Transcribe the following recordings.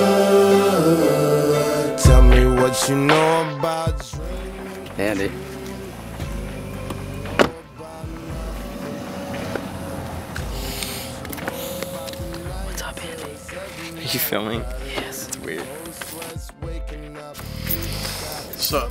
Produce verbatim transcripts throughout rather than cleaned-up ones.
Tell me what you know about dreaming. Andy. What's up, Andy? Are you filming? Yes. It's weird. What's up?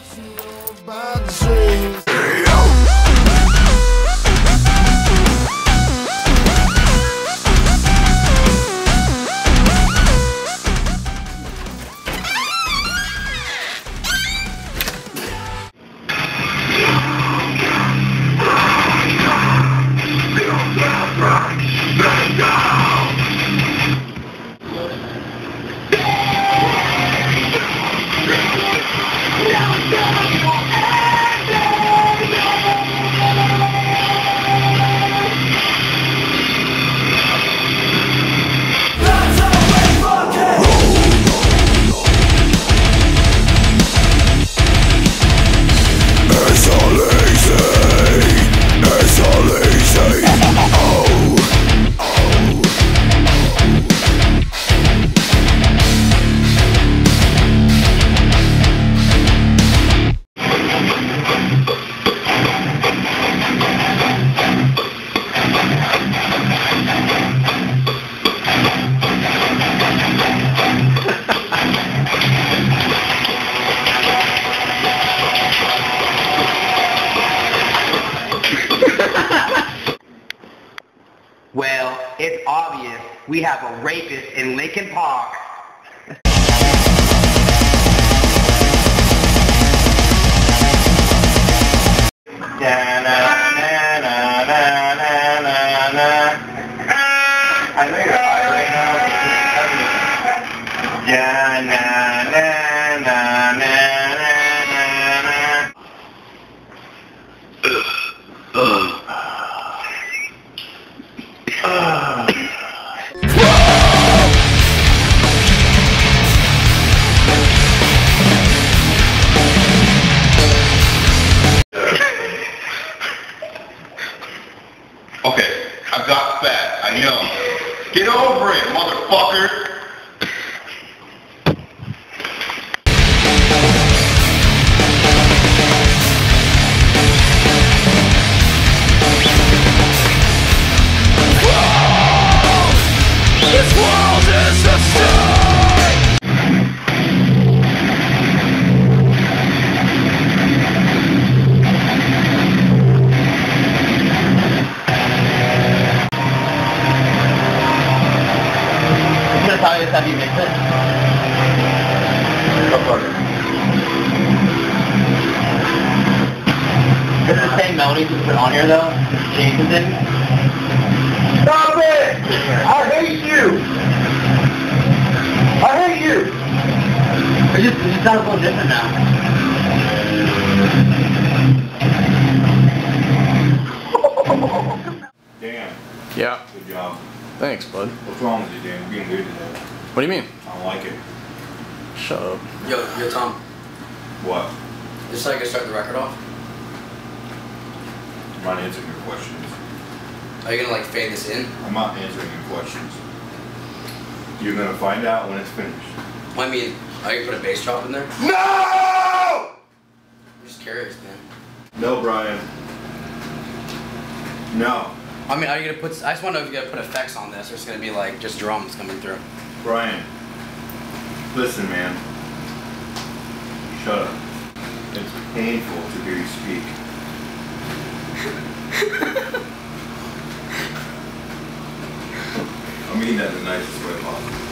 Well, it's obvious we have a rapist in Lincoln Park. Na, na, na, na, na, na, na, na. I know you're high right now. Yeah, na, na, na, na, na, na, na. Okay, I got fat, I know. Get over it, motherfucker! This world is destroyed. Isn't that how you have you mix it? Is it the same melody you put on here though? Jason didn't? Stop it! I hate you! I hate you! It just, it just sounds a little different now. Dan, Yeah. good job. Thanks, bud. What's wrong with you, Dan? You're being weird today. What do you mean? I don't like it. Shut up. Yo, yo, Tom. What? Just so I can start the record off. I'm not answering your questions. Are you gonna like fade this in? I'm not answering your questions. You're gonna find out when it's finished. I mean, are you gonna put a bass drop in there? No! I'm just curious, man. No, Brian. No. I mean, are you gonna put? I just want to know if you're gonna put effects on this, or it's gonna be like just drums coming through. Brian. Listen, man. Shut up. It's painful to hear you speak. I mean that in the nicest way possible.